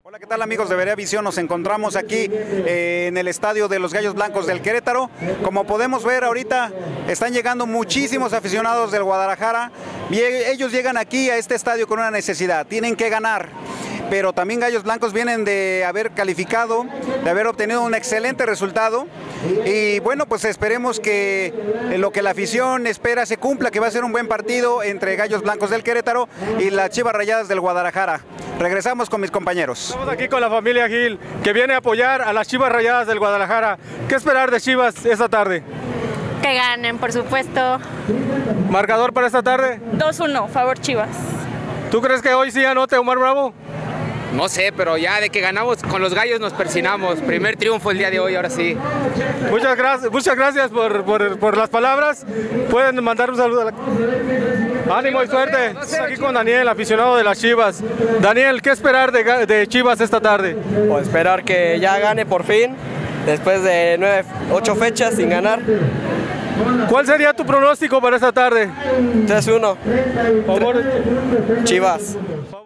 Hola, ¿qué tal amigos de Vereda Visión? Nos encontramos aquí en el estadio de los Gallos Blancos del Querétaro. Como podemos ver ahorita están llegando muchísimos aficionados del Guadalajara y ellos llegan aquí a este estadio con una necesidad, tienen que ganar. Pero también Gallos Blancos vienen de haber calificado, de haber obtenido un excelente resultado y bueno, pues esperemos que lo que la afición espera se cumpla, que va a ser un buen partido entre Gallos Blancos del Querétaro y las Chivas Rayadas del Guadalajara. Regresamos con mis compañeros. Estamos aquí con la familia Gil, que viene a apoyar a las Chivas Rayadas del Guadalajara. ¿Qué esperar de Chivas esta tarde? Que ganen, por supuesto. ¿Marcador para esta tarde? 2-1, favor Chivas. ¿Tú crees que hoy sí anote Omar Bravo? No sé, pero ya de que ganamos con los Gallos nos persinamos. Primer triunfo el día de hoy, ahora sí. Muchas gracias por las palabras. Pueden mandar un saludo a la... Ánimo y suerte. Estamos aquí con Daniel, aficionado de las Chivas. Daniel, ¿qué esperar de Chivas esta tarde? Pues esperar que ya gane por fin, después de 8 fechas sin ganar. ¿Cuál sería tu pronóstico para esta tarde? 3-1. Favor. Chivas.